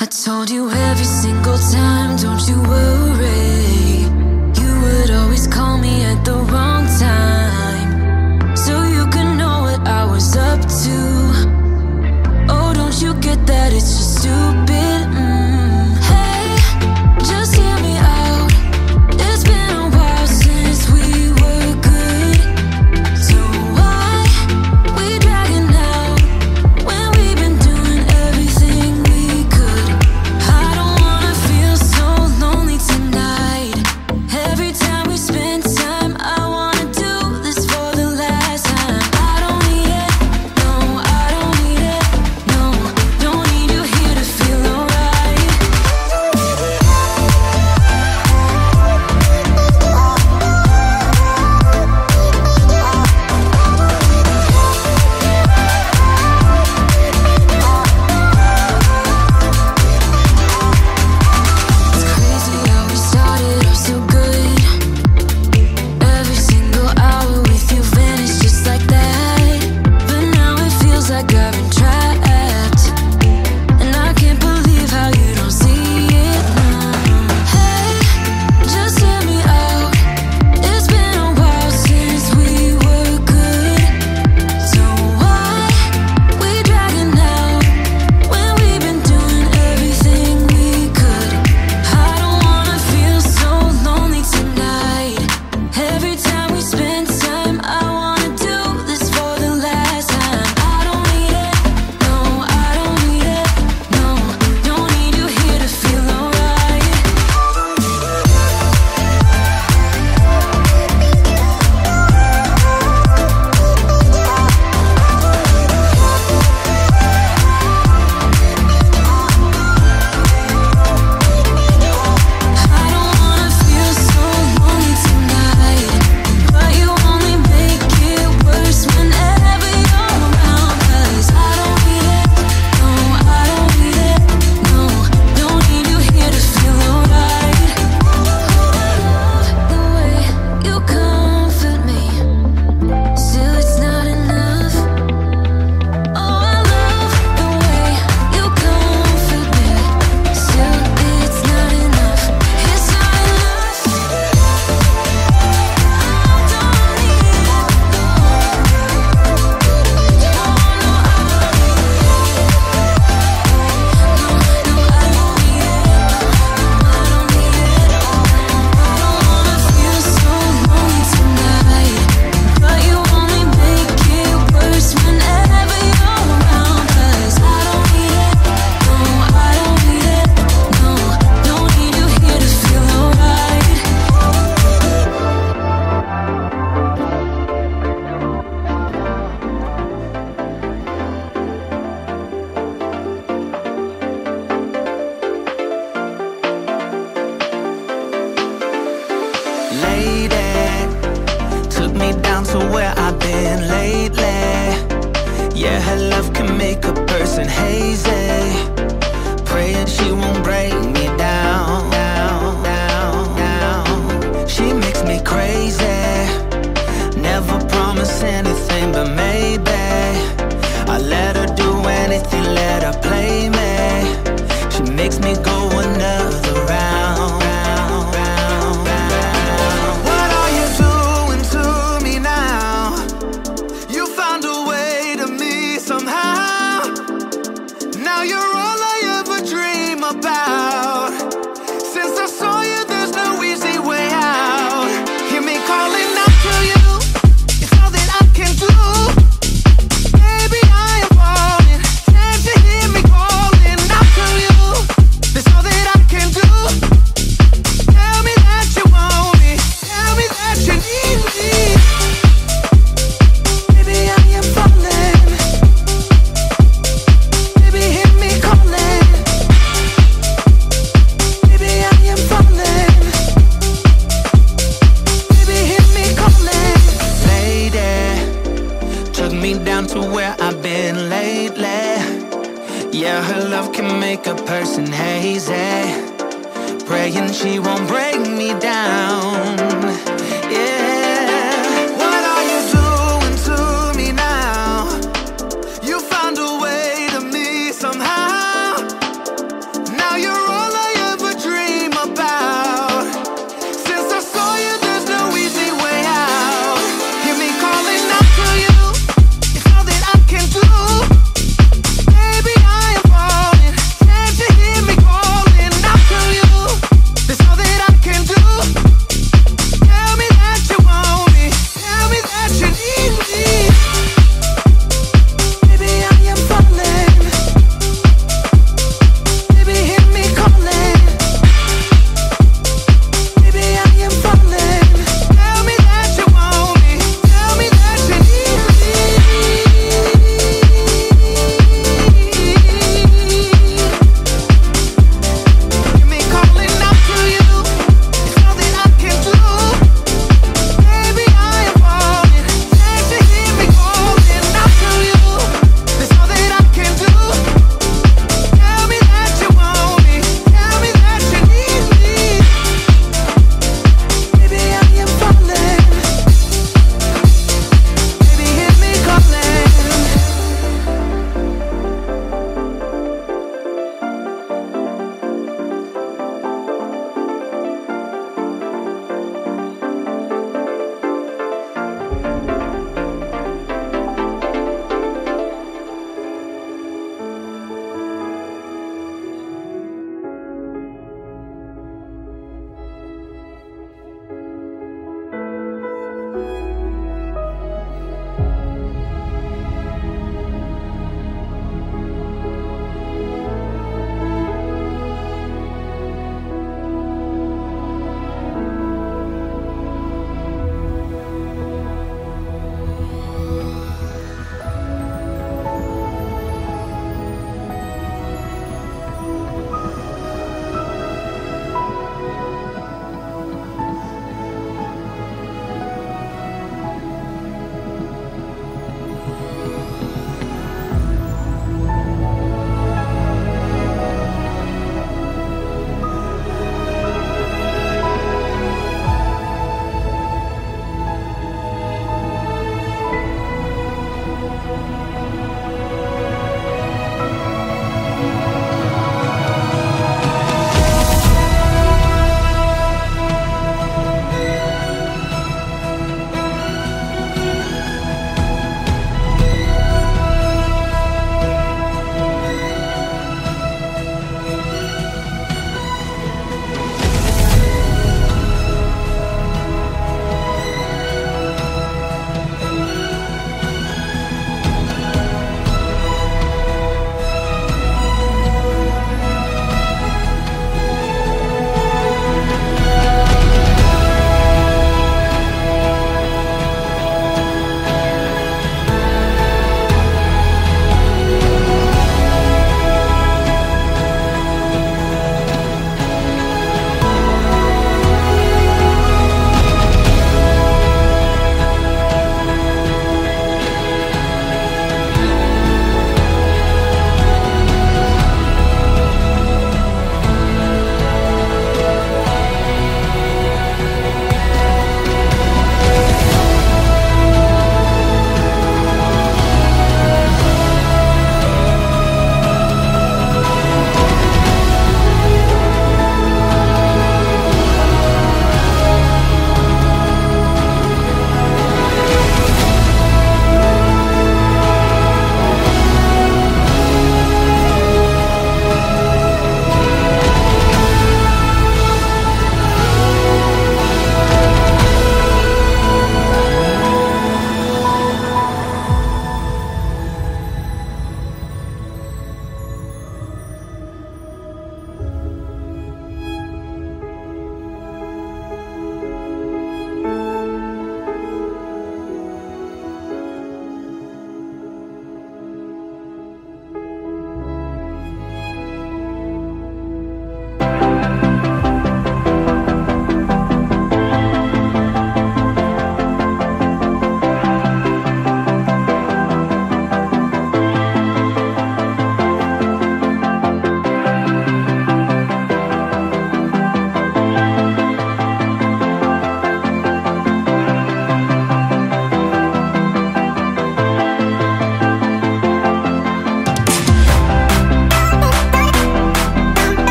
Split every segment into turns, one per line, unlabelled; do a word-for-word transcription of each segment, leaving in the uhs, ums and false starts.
I told you every single time, don't you worry. You would always call me at the wrong time, so you could know what I was up to. Oh, don't you get that it's just stupid? mm. Hey, just hear me out. It's been a while since we were good, so why we dragging out when we've been doing everything we could? I don't wanna feel so lonely tonight. Every time we spend time, I wanna do this for the last time. I don't need it, no, I don't need it, no. Don't need you here to feel alright. It's crazy how we started off so good. Every single hour with you vanished just like that. But now it feels like I've been trapped, and I can't believe how you don't see it now. Hey, just hear me out. It's been a while since we were good, so why we dragging out when we've been doing everything we could? I don't wanna feel so lonely tonight. Every time we spend time, I wanna do this for the last time. I don't need it, no, I don't need it, no. Don't need you here to feel alright. I don't wanna feel so lonely tonight, but you only make it worse whenever you're around. 'Cause I don't need it, no, I don't need it, no. Don't need you here to feel alright. The way you comfort me, still it's not enough. Oh, I love the way you comfort me, still it's not enough. It's not enough.
Lady, took me down to where I've been lately. Yeah, her love can make a person hazy. Praying she won't break me down, down, down, down. She makes me crazy. Never promise anything, but maybe I let her do anything, let her play me. She makes me go another round, round, round, round. What are you doing to me now? You found a way to me somehow. Now you're all I ever dream about. Since I saw you, there's no easy way out. Hear me calling out to you, it's all that I can do. Baby, I am falling, can't you hear me calling out to you? That's all that I can do. Tell me that you want me, tell me that you need me. Baby, I am falling. Baby, hear me calling. Baby, I am falling. Baby, hear me calling. Lady, took me down to where I've been lately. Yeah, her love can make a person hazy. Praying she won't break me down. Yeah. What are you doing to me now? You found a way to me somehow.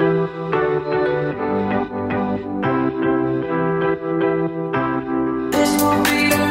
This won't be